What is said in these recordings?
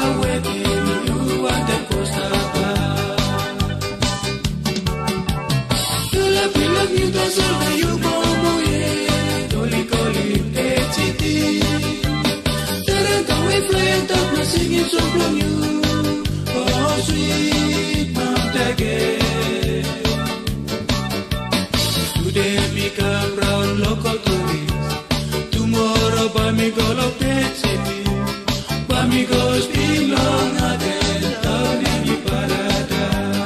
wedding, you want the Costa Pila Muta Sola, you Momo, Dolly Collie, ATT. Teranga, we fly up, no singing so from you. Oh, sweet Mount again. Today, become brown local tourists. Tomorrow, Bamigo, Lopez City. Bamigos, belong again, down in the paradise.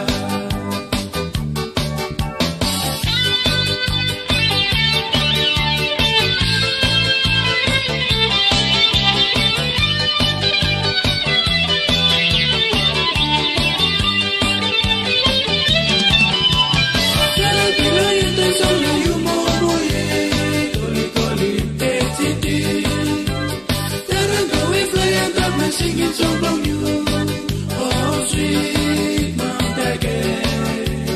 Singing song from you, oh sweet Mount again.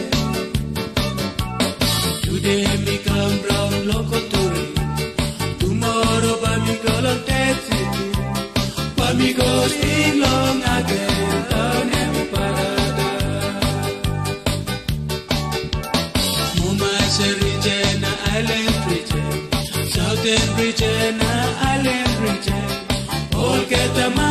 Today become brown local tourist. Tomorrow Bamigo Lopez City. Bamigos belong again down in paradise. Mumbai region, island region, southern region, island region. All get the